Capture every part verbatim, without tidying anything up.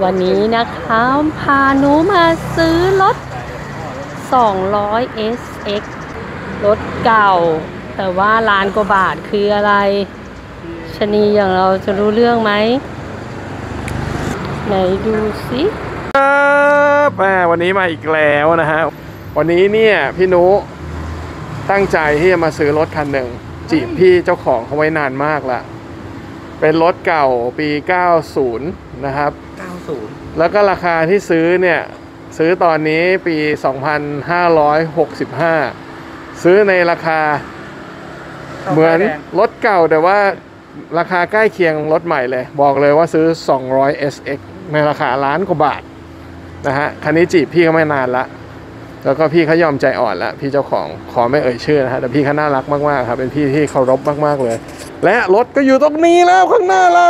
วันนี้นะคะพาหนูมาซื้อรถสองร้อย เอส เอ็กซ์ รถเก่าแต่ว่าล้านกว่าบาทคืออะไรชะนีอย่างเราจะรู้เรื่องไหมไหนดูสิครับวันนี้มาอีกแล้วนะฮะวันนี้เนี่ยพี่นุตั้งใจที่จะมาซื้อรถคันหนึ่งจีบพี่เจ้าของเขาไว้นานมากละเป็นรถเก่าปีเก้าสิบนะครับเก้าสิบแล้วก็ราคาที่ซื้อเนี่ยซื้อตอนนี้ปีสองพันห้าร้อยหกสิบห้าซื้อในราคาเหมือนรถเก่าแต่ว่าราคาใกล้เคียงรถใหม่เลยบอกเลยว่าซื้อสองร้อย เอส เอ็กซ์ ในราคาล้านกว่าบาทนะฮะคันนี้จีบพี่เขาไม่นานละแล้วก็พี่เขายอมใจอ่อนแล้วพี่เจ้าของขอไม่เอ่ยชื่อนะฮะแต่พี่เขาน่ารักมากๆครับเป็นพี่ที่เคารพมากๆเลยและรถก็อยู่ตรงนี้แล้วข้างหน้าเรา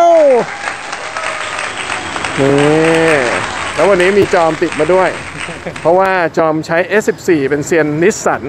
นี่แล้ววันนี้มีจอมติดมาด้วยเพราะว่าจอมใช้ เอส สิบสี่ เป็นเซียนนิสสัน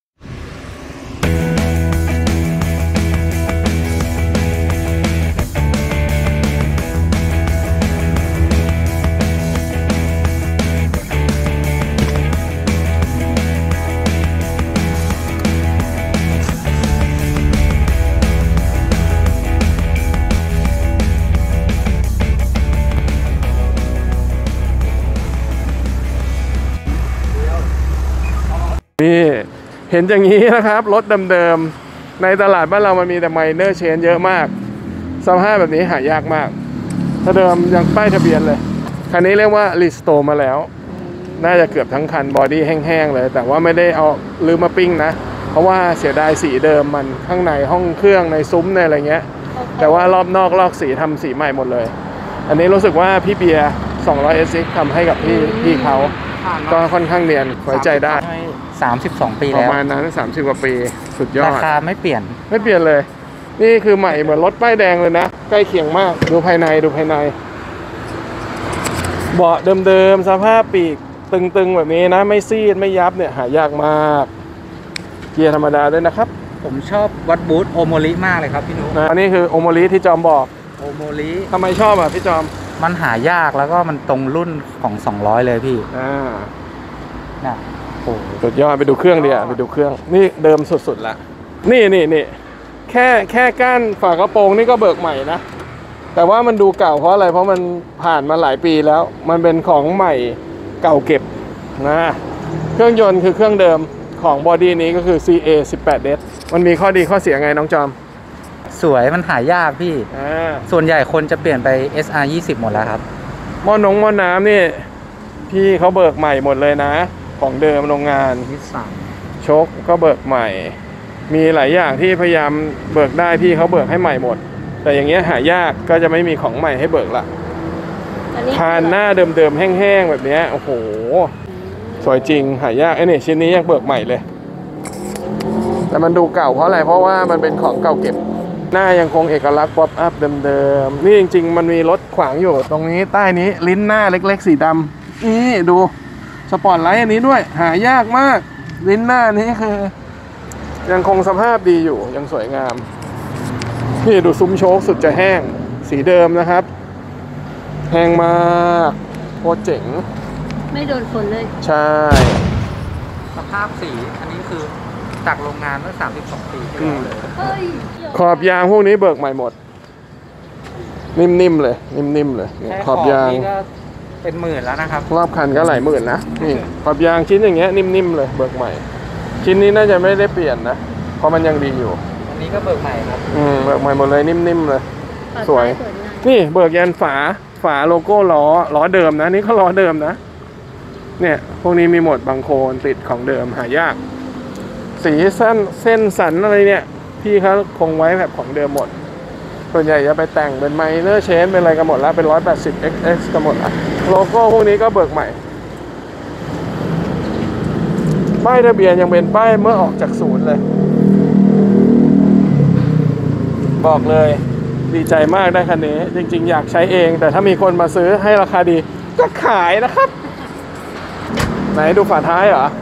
นี่เห็นอย่างนี้นะครับรถเดิมๆในตลาดบ้านเรามันมีแต่ไมเนอร์เชนเยอะมากสภาพแบบนี้หายากมากถ้าเดิมยังป้ายทะเบียนเลยคันนี้เรียกว่ารีสโตร์มาแล้วน่าจะเกือบทั้งคันบอดี้แห้งๆเลยแต่ว่าไม่ได้เอาลืมมาปิ้งนะเพราะว่าเสียดายสีเดิมมันข้างในห้องเครื่องในซุ้มในอะไรเงี้ยแต่ว่ารอบนอกลอกสีทำสีใหม่หมดเลยอันนี้รู้สึกว่าพี่เบียร์สองร้อย เอส เอ็กซ์ ทำให้กับพี่พี่เขาก็ค่อนข้างเนียนไว้ใจได้สามสิบสองปีแล้วประมาณนั้นสามสิบกว่าปีสุดยอดราคาไม่เปลี่ยนไม่เปลี่ยนเลยนี่คือใหม่เหมือนรถป้ายแดงเลยนะใกล้เคียงมากดูภายในดูภายในเบาะเดิมๆสภาพปีกตึงๆแบบนี้นะไม่ซีดไม่ยับเนี่ยหายากมากเกียร์ธรรมดาด้วยนะครับผมชอบวัดบูธโอโมริมากเลยครับพี่นุ๊กอันนี้คือโอโมริที่จอมบอกโอโมริทำไมชอบอ่ะพี่จอมมันหายากแล้วก็มันตรงรุ่นของสองร้อยเลยพี่อ่าน่ะโอ้สุดยอดไปดูเครื่องดิอ่ะไปดูเครื่องนี่เดิมสุดๆละนี่นี่นี่แค่แค่ก้านฝากระโปรงนี่ก็เบิกใหม่นะแต่ว่ามันดูเก่าเพราะอะไรเพราะมันผ่านมาหลายปีแล้วมันเป็นของใหม่เก่าเก็บนะเครื่องยนต์คือเครื่องเดิมของบอดี้นี้ก็คือ ซี เอ สิบแปด เอส มันมีข้อดีข้อเสียไงน้องจอมสวยมันหายากพี่ส่วนใหญ่คนจะเปลี่ยนไป เอส อาร์ ยี่สิบ หมดแล้วครับหม้อนงหม้อน้ำนี่พี่เขาเบิกใหม่หมดเลยนะของเดิมโรงงานนิสสันโชคก็เบิกใหม่มีหลายอย่างที่พยายามเบิกได้พี่เขาเบิกให้ใหม่หมดแต่อย่างเงี้ยหายากก็จะไม่มีของใหม่ให้เบิกละคานหน้าเดิมๆแห้งๆแบบนี้โอ้โหสวยจริงหายากไอ้นี่ชิ้นนี้ยังเบิกใหม่เลยแต่มันดูเก่าเพราะอะไรเพราะว่ามันเป็นของเก่าเก็บหน้ายังคงเอกลักษณ์ป๊อปอัพเดิมๆนี่จริงๆมันมีรถขวางอยู่ตรงนี้ใต้นี้ลิ้นหน้าเล็กๆสีดำนี่ดูสปอร์ตไลท์อันนี้ด้วยหายากมากลิ้นหน้านี้คือยังคงสภาพดีอยู่ยังสวยงามนี่ดูซุ้มโชคสุดจะแห้งสีเดิมนะครับแห้งมากโคตรเจ๋งไม่โดนฝนเลยใช่สภาพสีอันนี้คือจากโรงงานเมื่อสามสิบสองปีที่แล้วเลยขอบยางพวกนี้เบิกใหม่หมดนิ่มๆเลยนิ่มๆเลยขอบยางก็เป็นหมื่นแล้วนะครับรอบคันก็หลายหมื่นนะนี่ขอบยางชิ้นอย่างเงี้ยนิ่มๆเลยเบิกใหม่ชิ้นนี้น่าจะไม่ได้เปลี่ยนนะเพราะมันยังดีอยู่อันนี้ก็เบิกใหม่ครับอืมเบิกใหม่หมดเลยนิ่มๆเลยสวยนี่เบิกยันฝาฝาโลโก้ล้อล้อเดิมนะนี่เขาล้อเดิมนะเนี่ยพวกนี้มีหมดบางโคนติดของเดิมหายากสีสั้นเส้นสันอะไรเนี่ยพี่เขาคงไว้แบบของเดิมหมดส่วนใหญ่จะไปแต่งเป็นไมเนอร์เชนเป็นอะไรกันหมดแล้วเป็นหนึ่งร้อยแปดสิบ เอ็กซ์ เอ็กซ์ กันหมดละโลโก้พวกนี้ก็เบิกใหม่ป้ายทะเบียนยังเป็นป้ายเมื่อออกจากศูนย์เลยบอกเลยดีใจมากได้คันนี้จริงๆอยากใช้เองแต่ถ้ามีคนมาซื้อให้ราคาดีก็ขายนะครับไหนดูฝาท้ายเหรอ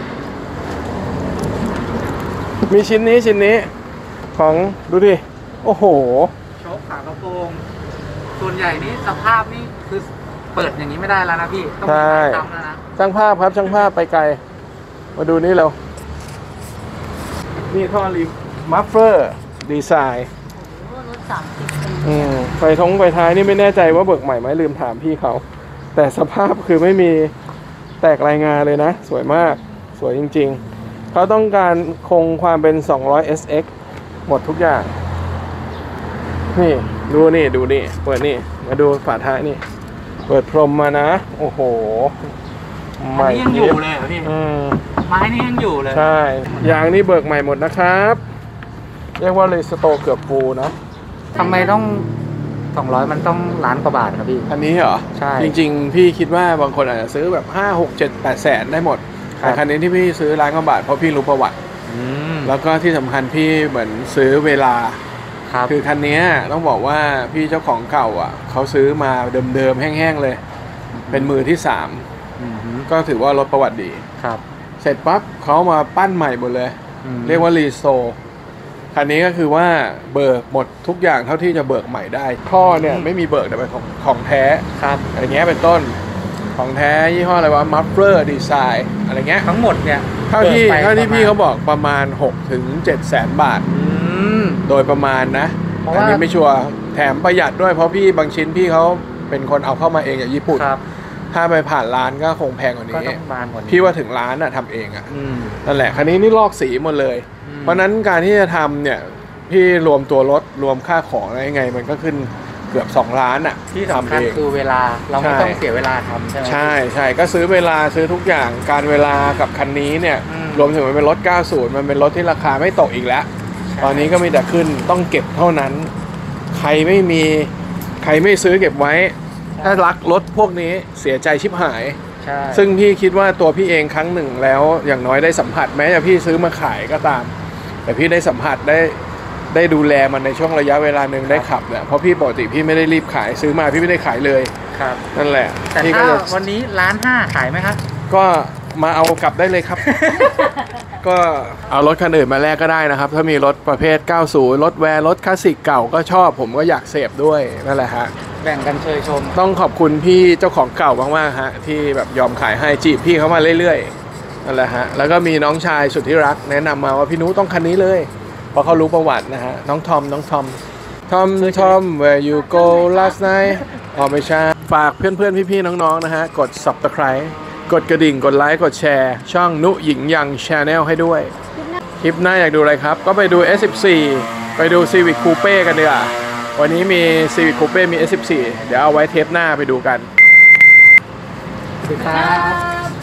มีชิ้นนี้ชิ้นนี้ของดูดิโอ้โหโชคฝากระโปรงส่วนใหญ่นี่สภาพนี่คือเปิดอย่างนี้ไม่ได้แล้วนะพี่ต้องใช่มีไม้ค้ำแล้วนะช่างภาพครับช่างภาพไปไกล มาดูนี่เรานี่ท่อรีมัฟเฟอร์ดีไซน์รถสามสิบปีอืมไฟท้องไฟท้ายนี่ไม่แน่ใจว่าเบิกใหม่ไหมลืมถามพี่เขา แต่สภาพคือไม่มีแตกรายงานเลยนะ สวยมากสวยจริงๆ เขาต้องการคงความเป็น สองร้อย เอส เอ็กซ์ หมดทุกอย่าง นี่ดูนี่ดูนี่เปิดนี่มาดูฝาท้ายนี่ เปิดพรมมานะ โอ้โหอันนี้ยังอยู่เลยเหรอพี่อืมไม้นี่ยังอยู่เลยใช่ยางนี่เบิกใหม่หมดนะครับ เรียกว่ารีสโตร์เกือบฟูนะทำไมต้องสองร้อยมันต้องล้านกว่าบาทครับพี่อันนี้เหรอใช่จริงๆ พี่คิดว่าบางคนอาจจะซื้อแบบห้า หก เจ็ด แปดแสนได้หมดครับแต่คันนี้ที่พี่ซื้อล้านกว่าบาทเพราะพี่รู้ประวัติอืมแล้วก็ที่สำคัญพี่เหมือนซื้อเวลาครับคือคันนี้ต้องบอกว่าพี่เจ้าของเก่าอ่ะเขาซื้อมาเดิมๆ แห้งๆ เลย เป็นมือที่สามอืมก็ถือว่ารถประวัติดีครับเสร็จปั๊บเขามาปั้นใหม่หมดเลยอืมเรียกว่ารีโซคันนี้ก็คือว่าเบิกหมดทุกอย่างเท่าที่จะเบิกใหม่ได้ท่อเนี่ยไม่มีเบิกแต่เป็นของของแท้ครับอะไรเงี้ยเป็นต้นของแท้ยี่ห้ออะไรวะมัฟเฟอร์ดีไซน์อะไรเงี้ยทั้งหมดเนี่ยเท่าที่ปิดไปเท่าที่ประมณพี่เขาบอกประมาณหกถึงเจ็ดแสนบาทอืมโดยประมาณนะเพราะอันว่านี้ไม่ชัวร์แถมประหยัดด้วยเพราะพี่บางชิ้นพี่เขาเป็นคนเอาเข้ามาเองจากญี่ปุ่นครับถ้าไปผ่านร้านก็คงแพงกว่าก็นี้ต้องบานกว่านี้พี่ว่าถึงร้านอะทำเองอะอืมนั่นแหละคันนี้นี่ลอกสีหมดเลยอืมเพราะฉะนั้นการที่จะทำเนี่ยพี่รวมตัวรถรวมค่าของอะไรยังไง มันก็ขึ้นเกือบสองล้านอะที่สำคัญทำเองคือเวลาเราไม่ใช่ต้องเสียเวลาทำใช่ไหมใช่ใช่ก็ซื้อเวลาซื้อทุกอย่างการเวลากับคันนี้เนี่ยอืมรวมถึงมันเป็นรถเก้าสิบมันเป็นรถที่ราคาไม่ตกอีกแล้วใช่ตอนนี้ก็มีแต่ขึ้นต้องเก็บเท่านั้น ใครไม่มีใครไม่ซื้อเก็บไว้ ถ้ารักรถพวกนี้เสียใจชิบหายใช่ซึ่งพี่คิดว่าตัวพี่เองครั้งหนึ่งแล้วอย่างน้อยได้สัมผัสแม้จะพี่ซื้อมาขายก็ตาม แต่พี่ได้สัมผัสได้ได้ดูแลมันในช่วงระยะเวลาหนึ่งได้ขับเนี่ยเพราะพี่ปกติพี่ไม่ได้รีบขายซื้อมาพี่ไม่ได้ขายเลยครับนั่นแหละแต่พี่ถ้าก็จะวันนี้ล้านห้าขายไหมครับก็มาเอากลับได้เลยครับ ก็เอารถคันอื่นมาแลกก็ได้นะครับ ถ้ามีรถประเภทเก้าสิบรถแวร์รถคลาสสิกเก่าก็ชอบผมก็อยากเสพด้วยนั่นแหละฮะแบ่งกันเชยชมต้องขอบคุณพี่เจ้าของเก่ามากๆฮะที่แบบยอมขายให้จีบพี่เขามาเรื่อยๆนั่นแหละฮะแล้วก็มีน้องชายสุดที่รักแนะนำมาว่าพี่นุต้องคันนี้เลยเพราะเขารู้ประวัตินะฮะน้องทอมน้องทอมทอมทอม where you go last night อ๋อไม่ใช่ฝากเพื่อนๆพี่ๆน้องๆนะฮะกด subscribe กดกระดิ่งกดไลค์กดแชร์ช่องนุหญิงยัง Channel ให้ด้วยคลิปหน้าอยากดูอะไรครับก็ไปดู เอส สิบสี่ ไปดู Civic Coupe กันดีกว่าวันนี้มี Civic Coupe มี เอส สิบสี่ เดี๋ยวเอาไว้เทปหน้าไปดูกันสวัสดีครับ